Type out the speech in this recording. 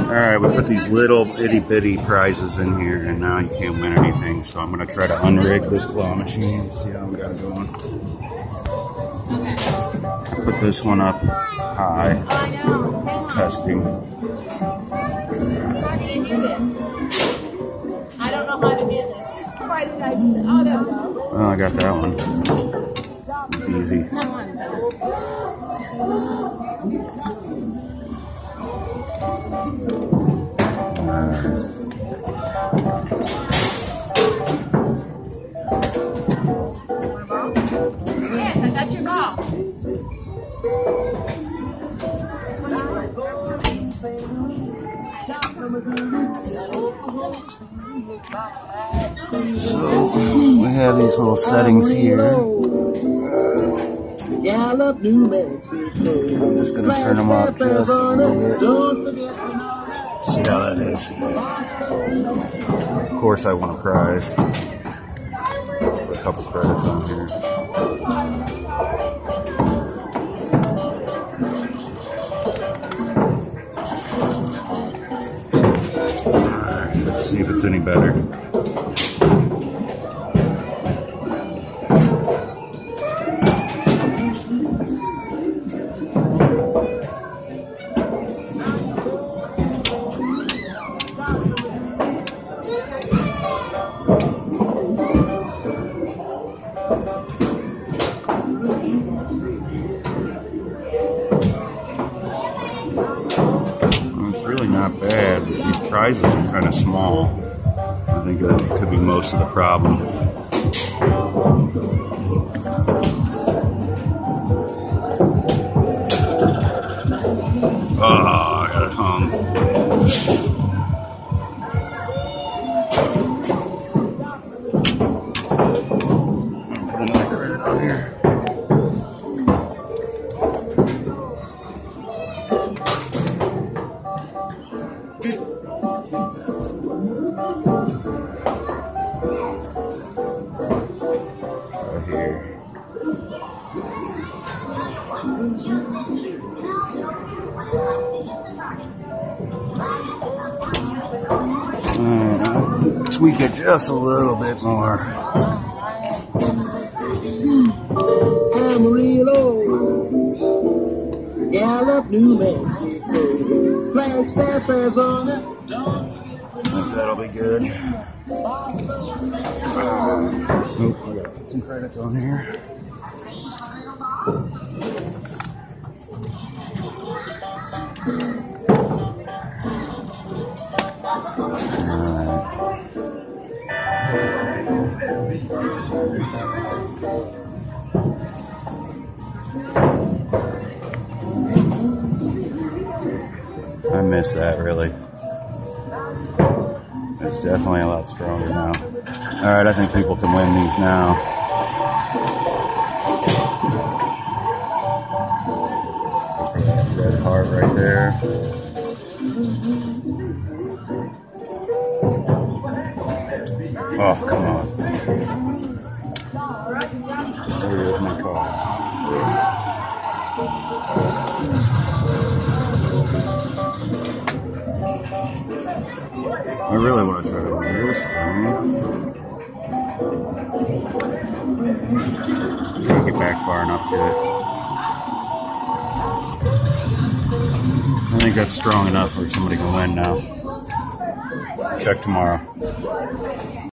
Alright, we put these little itty bitty prizes in here and now you can't win anything. So I'm going to try to unrig this claw machine. See how we got it going. Put this one up high. Testing. How do you do this? I don't know how to do this. Why did I do that? Oh, there we go. Oh, I got that one. It's easy. Come on. Nice. Yes, I got your ball. So we have these little settings here. I'm just going to turn them up just a little bit. See how that is. Of course I want a prize. Put a couple credits on here. Alright, let's see if it's any better. It's really not bad. These prizes are kind of small. I think that could be most of the problem. Oh, I got it hung. Put another credit on here. Right here. Tweak it just a little bit more. Amarillo, Gallup, New Mexico, Flagstaff, Arizona. I think that'll be good. Oh, I gotta put some credits on here. I miss that, really. It's definitely a lot stronger now. Alright, I think people can win these now. Red heart right there. Oh, come on. There's my card. I really want to try to win this thing. Can't get back far enough to it. I think that's strong enough where somebody can win now. Check tomorrow.